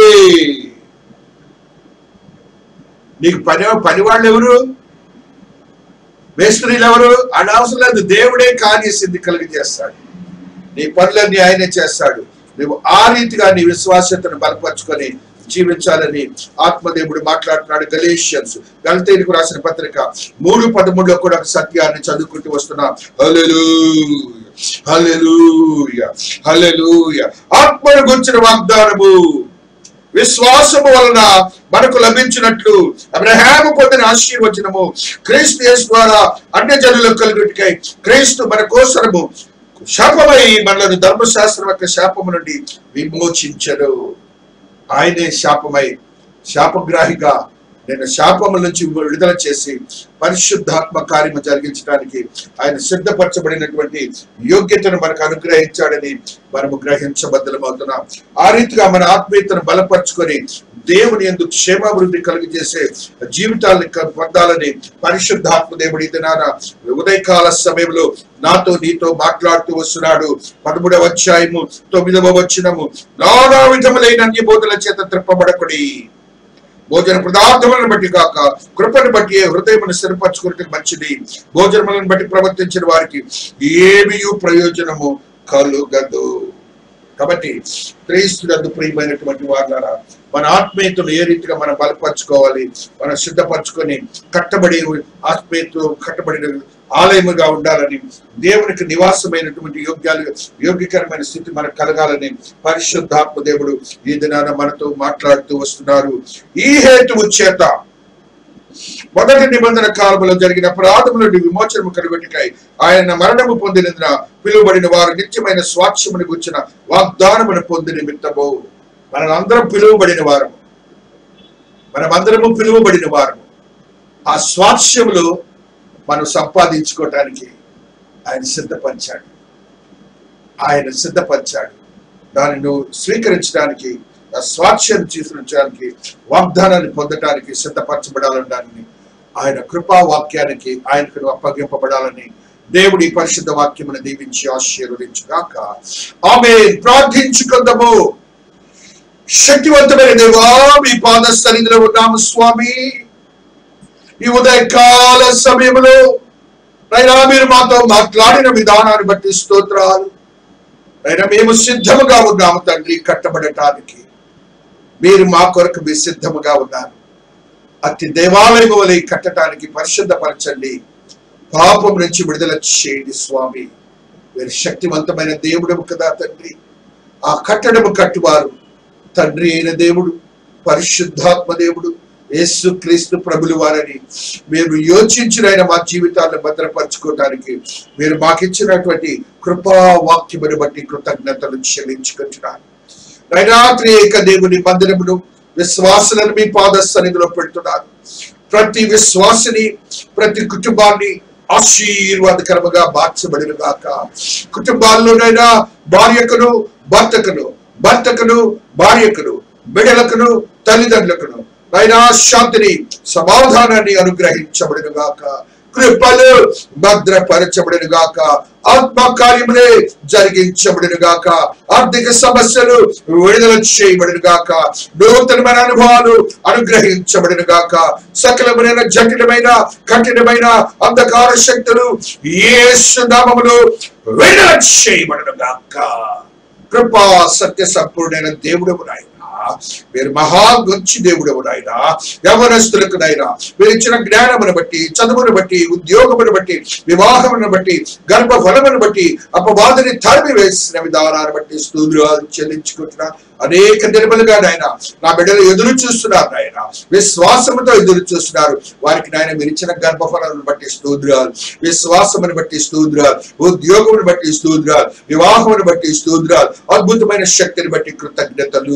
నీకు పని పని వాళ్ళు ఎవరు? మేస్త్రీలు ఎవరు? అనవసరం లేదు. దేవుడే కార్యసిద్ధి కలిగి చేస్తాడు. నీ పనులన్నీ ఆయనే చేస్తాడు. నువ్వు ఆ రీతిగా నీ విశ్వాసతను బలపరుచుకొని జీవించాలని ఆత్మదేవుడు మాట్లాడుతున్నాడు. గలేషియన్స్ గలతీయులకు రాసిన పత్రిక మూడు పదమూడులో కూడా సత్యాన్ని చదువుకుంటూ వస్తున్నాం. హల్లెలూయా, హల్లెలూయా, హల్లెలూయా. ఆత్మను గురించిన వాగ్దానము విశ్వాసము వలన మనకు లభించినట్లు అబ్రహాము పొందిన ఆశీర్వచనము క్రీస్తు యేసు ద్వారా అన్య జనులకు కలుగుటకై క్రీస్తు మన కోసరము శాపమై మనలను ధర్మశాస్త్రం యొక్క శాపము నుండి విమోచించను. ఆయనే శాపమై శాపగ్రాహిగా నేను శాపముల నుంచి విడుదల చేసి పరిశుద్ధాత్మ కార్యము జరిగించడానికి ఆయన సిద్ధపరచబడినటువంటి యోగ్యతను మనకు అనుగ్రహించాడని మనము గ్రహించబద్దలమవుతున్నాం. ఆ రీతిగా మన ఆత్మీయతను బలపరుచుకొని దేవుని యందు క్షేమాభివృద్ధి కలుగజేసే జీవితాన్ని పొందాలని పరిశుద్ధాత్మ దేవుడి దినాన ఉదయకాల సమయంలో నాతో నీతో మాట్లాడుతూ వస్తున్నాడు. పదమూడవ అధ్యాయము తొమ్మిదవ వచనము, నానా విధములైన అన్య బోధల చేత త్రిప్పబడకుడి, భోజన పదార్థములను బట్టి కాక కృపను బట్టి హృదయమును స్థిరపరచుకున్నట్టు మంచిది. భోజనములను బట్టి ప్రవర్తించిన వారికి ఏమీ ప్రయోజనము కలుగదు. కాబట్టి క్రీస్తునందు ప్రియమైనటువంటి వారులారా, మన ఆత్మీయతను ఏ రీతిగా మనం బలపరచుకోవాలి, మనం సిద్ధపరచుకొని కట్టబడి ఆత్మీయతలో కట్టబడిన ఆలయముగా ఉండాలని, దేవునికి నివాసమైనటువంటి యోగ్యాలు యోగ్యకరమైన స్థితి మనకు కలగాలని పరిశుద్ధాత్మ దేవుడు ఈ దినాన మనతో మాట్లాడుతూ వస్తున్నారు. ఈ హేతువు చేత మొదటి నిబంధన కాలంలో జరిగిన అపరాధముల నుండి విమోచనము కలుగుటకై ఆయన మరణము పొందినందున పిలువబడిన వారు నిత్యమైన స్వాస్థ్యమును గుర్చిన వాగ్దానమును పొంది నిమిత్తము. మనమందరం పిలువబడిన వారము, మనమందరము పిలువబడిన వారము. ఆ స్వాస్థ్యములు మనం సంపాదించుకోవటానికి ఆయన సిద్ధపరిచాడు, ఆయన సిద్ధపరిచాడు. దాన్ని నువ్వు స్వీకరించడానికి, ఆ స్వాస్థ్యాన్ని స్వీకరించడానికి, వాగ్దానాన్ని పొందటానికి సిద్ధపరచబడాలని, ఆయన కృపా వాక్యానికి ఆయనకు నువ్వు అప్పగింపబడాలని దేవుడి పరిశుద్ధ వాక్యమును దీవించి ఆశీర్వదించుగాక. ఆమేన్. ప్రార్థించుకుందాము. శక్తివంతమైన దేవా, మీ పాద సన్నిధిలో ఉన్నాము స్వామి. ఈ ఉదయకాల సమయంలో అయినా మీరు మాతో మాట్లాడిన విధానాన్ని బట్టి స్తోత్రాలు. అయినా మేము సిద్ధముగా ఉన్నాము తండ్రి, కట్టబడటానికి మీరు మా కొరకు మీ సిద్ధముగా ఉన్నారు. అతి దేవాలయం వలె కట్టడానికి పరిశుద్ధపరచండి, పాపం నుంచి విడుదల చేయండి స్వామి. మీరు శక్తివంతమైన దేవుడు కదా తండ్రి. ఆ కట్టడము కట్టువారు తండ్రి అయిన దేవుడు, పరిశుద్ధాత్మ దేవుడు, యేసు క్రీస్తు ప్రభులు వారని మేము యోచించిన మా జీవితాలను భద్రపరచుకోవటానికి మీరు మాకు ఇచ్చినటువంటి కృపా వాక్యమును బట్టి కృతజ్ఞతలు చెల్లించుకుంటున్నాను. రాత్రి ఏక దేవుని మందిరమును విశ్వాసులను మీ పాద సన్నిధిలో పెడుతున్నాను. ప్రతి విశ్వాసిని, ప్రతి కుటుంబాన్ని ఆశీర్వాదకరముగా మార్చబడిన గాక. కుటుంబాల్లోనైనా భార్యకును భర్తకును, భర్తకును భార్యకును, బిడ్డలకును తల్లిదండ్రులకును అయినా శాంతిని, సమాధానాన్ని అనుగ్రహించబడిన గాక. కృపలు భద్రపరచబడిన గాక. ఆత్మ కార్యములే జరిగించబడిన గాక. ఆర్థిక సమస్యలు విడుదల చేయబడిన గాక. నూతనమైన అనుభవాలు అనుగ్రహించబడిన గాక. సకలమైన జటిలమైన కఠినమైన అంధకార శక్తులు యేసు నామములో విడుదల చేయబడిన గాక. కృపా సత్య సంపూర్ణమైన దేవుడు నాయన, మీరు మహా గొంచి దేవుడు నాయన. యవనస్తులకు నాయన మీరు ఇచ్చిన జ్ఞానమును బట్టి, చదువును బట్టి, ఉద్యోగమును బట్టి, వివాహమును బట్టి, గర్భ ఫలమును బట్టి, అపవాదిని తరిమి వేసిన విధానాన్ని బట్టి స్తోత్రాలు చెల్లించుకుంటున్నా. అనేక నిర్మలుగా నాయన నా బిడ్డలు ఎదురు చూస్తున్నారు నాయన, విశ్వాసముతో ఎదురు చూస్తున్నారు. వారికి నాయన మీరు ఇచ్చిన గర్భఫలమును బట్టి స్తోత్రాలు, విశ్వాసమును బట్టి స్తోత్రాలు, ఉద్యోగమును బట్టి స్తోత్రాలు, వివాహమును బట్టి స్తోత్రాలు, అద్భుతమైన శక్తిని బట్టి కృతజ్ఞతలు.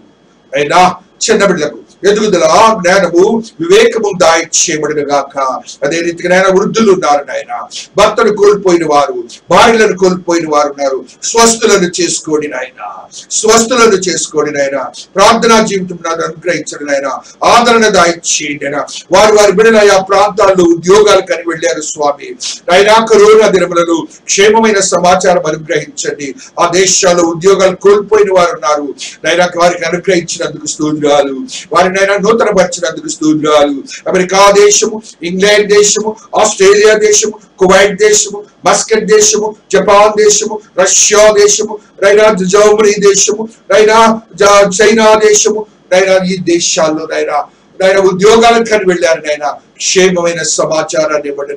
అయినా చిన్న బిడ్డలకు ఎదుగుదల, జ్ఞానము, వివేకము దాయిచ్చేయబడిన గాక. అదే రీతిగా నాయన వృద్ధులు ఉన్నారు నాయన, భర్తను కోల్పోయిన వారు, భార్యలను కోల్పోయిన వారు ఉన్నారు. స్వస్థులను చేసుకోండి నాయన, స్వస్థులను చేసుకోండి నాయన. ప్రార్థనా జీవితం నాకు అనుగ్రహించండి నాయన. ఆదరణ దాయిచ్చేయండి నాయన. వారు వారి బిడ్డల ఆ ప్రాంతాల్లో ఉద్యోగాలు కని వెళ్ళారు స్వామి. నాయన కరోనా దినములలో క్షేమమైన సమాచారం అనుగ్రహించండి. ఆ దేశాల్లో ఉద్యోగాలు కోల్పోయిన వారు ఉన్నారు నాయన, వారికి అనుగ్రహించినందుకు స్తోత్రాలు. వారి నాయన నూతన పరిచినందుకు స్తోత్రాలు. అమెరికా దేశము, ఇంగ్లాండ్ దేశము, ఆస్ట్రేలియా దేశము, కువైట్ దేశము, మస్కట్ దేశము, జపాన్ దేశము, రష్యా దేశము, నైనా జర్మనీ దేశము, నైనా చైనా దేశము, నైనా ఈ దేశాల్లో నైనా నైనా ఉద్యోగాలకు కని వెళ్ళారు నైనా. క్షేమమైన సమాచారాన్ని ఇవ్వండి నైనా.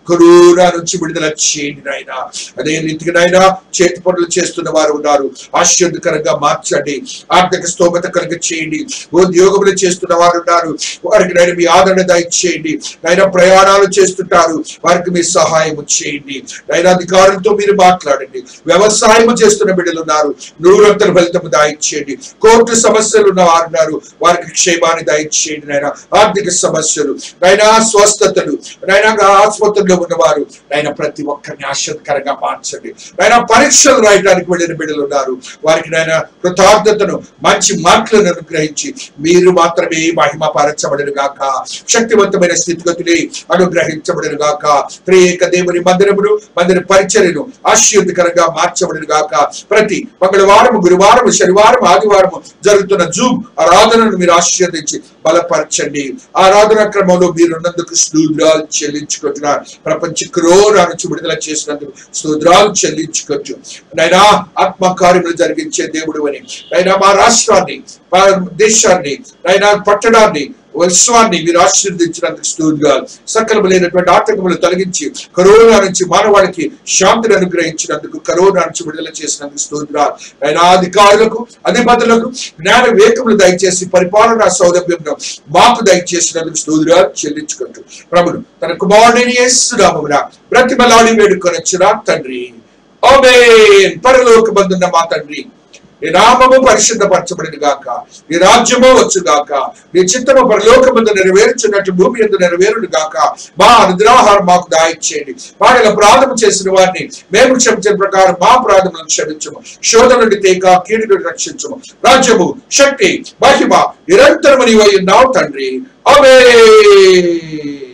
కరోనా నుంచి విడుదల చేయండి నాయన. అదే రీతిగా నాయన చేతి పనులు చేస్తున్న వారు ఉన్నారు, ఆశీర్వదకరంగా మార్చండి. ఆర్థిక స్తోమత కలుగ చేయండి. ఉద్యోగములు చేస్తున్న వారు ఉన్నారు, వారికి నాయన మీ ఆదరణ దయచేయండి. నాయన ప్రయాణాలు చేస్తుంటారు, వారికి మీ సహాయం చేయండి. నాయన అధికారులతో మీరు మాట్లాడండి. వ్యవసాయం చేస్తున్న బిడ్డలు ఉన్నారు, నూరంతర ఫలితము దయచేయండి. కోర్టు సమస్యలు ఉన్న వారు ఉన్నారు, వారికి క్షేమాన్ని దయచేయండి. నాయన ఆర్థిక సమస్యలు, నాయన స్వస్థతలు, నాయన ఆసుపత్రుల్లో ఉన్నవారు నాయన ప్రతి ఒక్కరిని ఆశీర్వదకరంగా మార్చండి. నాయన పరీక్షలు రాయడానికి వెళ్ళిన బిడ్డలు ఉన్నారు, వారికి నాయన కృతార్థతను మంచి మార్కులను అనుగ్రహించి మీరు మాత్రమే మహిమ పరచబడను గాక. శక్తివంతమైన స్థితిగతులే అనుగ్రహించబడను గాక. త్రియేక దేవుని మందిరమును మందిర పరిచర్యను ఆశీర్వదకరంగా మార్చబడను గాక. ప్రతి మంగళవారం, గురువారం, శనివారం, ఆదివారం జరుగుతున్న జూమ్ ఆరాధనను మీరు ఆశీర్వదించి బలపరచండి. ఆరాధన క్రమంలో మీరున్నందుకు స్తోత్రాలు చెల్లించుకుంటున్నారు. ప్రపంచ కరోనా నుంచి విడుదల చేసినందుకు స్తోత్రాలు చెల్లించుకోవచ్చు. నైనా ఆత్మకార్యములు జరిగించే దేవుడు అని నైనా మా రాష్ట్రాన్ని, మా దేశాన్ని, నైనా పట్టణాన్ని, విశ్వాన్ని మీరు ఆశీర్వదించినందుకు స్తోత్రాలు. సకలములైనటువంటి ఆటంకములు తొలగించి కరోనా నుంచి మానవాళికి శాంతిని అనుగ్రహించినందుకు, కరోనా నుంచి విడుదల చేసినందుకు స్తోత్రాలు. ఆయన అధికారులకు, అధిపతులకు జ్ఞాన వివేకములు దయచేసి పరిపాలనా సౌలభ్యంలో మాకు దయచేసినందుకు స్తోత్రాలు చెల్లించుకుంటూ ప్రభుడు తన కుమారుడైన యేసు నామమున బ్రతిమలాడి వేడుకొనొచ్చునా తండ్రి. ఆమేన్. పరలోకమందున్న మా తండ్రి, నీ నామము పరిశుద్ధపరచబడిన గాక, నీ రాజ్యము వచ్చు గాక, నీ చిత్తము పరలోకమందు నెరవేర్చున్నట్టు భూమి యందు నెరవేరును గాక. మా అనుగ్రహారం మాకు దయచేయండి. వారిలో ప్రార్థన చేసిన వారిని మేము క్షమించిన ప్రకారం మా ప్రార్థనలను క్షమించము. శోధన నుండి తేక, కీడు నుండి రక్షించము. రాజ్యము, శక్తి, మహిమ నిరంతరము నీవై ఉన్నావు తండ్రి. ఆమేన్.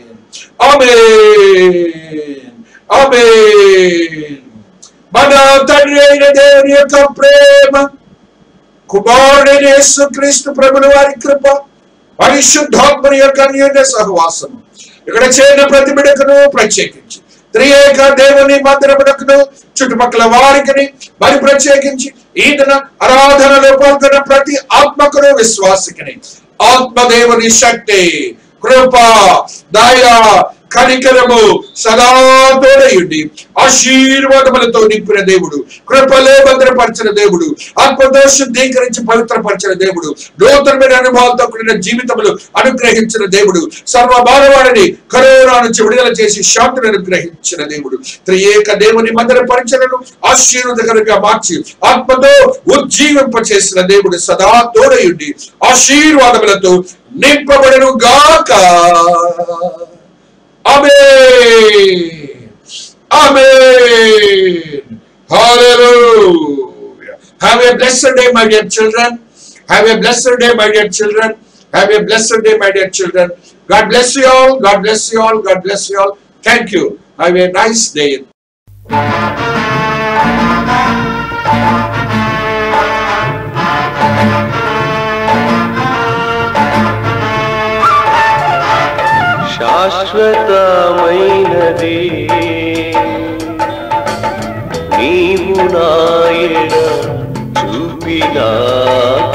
ఆమేన్. ఆమేన్. మన తండ్రి అయిన దేవుని యొక్క ప్రేమ, కుమారుడైన యేసుక్రీస్తు ప్రభుల వారి కృప, పరిశుద్ధాత్మ యొక్క అన్యోన్య సహవాసము ఇక్కడ చేరిన ప్రతి బిడ్డకును, ప్రత్యేకించి త్రియేక దేవుని మందిరమునకును, చుట్టుపక్కల వారికి మరి ప్రత్యేకించి ఈ దిన ఆరాధనలో పాల్గొన్న ప్రతి ఆత్మకును, విశ్వాసికిని ఆత్మదేవుని శక్తి, కృప, దయ, కనికరము సదా తోడయుండి ఆశీర్వాదములతో నింపిన దేవుడు, కృపలో భద్రపరిచిన దేవుడు, ఆత్మతో శుద్ధీకరించి పవిత్రపరిచిన దేవుడు, నూతనమైన అనుభవాలతో కూడిన జీవితములు అనుగ్రహించిన దేవుడు, సర్వ మానవాళిని కరోనా నుంచి విడుదల చేసి శాంతిని అనుగ్రహించిన దేవుడు, త్రియేక దేవుని మందిర పరిచయను ఆశీర్వాదకరంగా మార్చి ఆత్మతో ఉజ్జీవింప చేసిన దేవుడు సదా తోడయుండి ఆశీర్వాదములతో నింపబడెను గాక. Amen. Amen. Hallelujah. Have a blessed day, my dear children. Have a blessed day, my dear children. Have a blessed day, my dear children. God bless you all. God bless you all. God bless you all. Thank you. Have a nice day. శాశ్వతమైనది నీవు నాయన చూపిన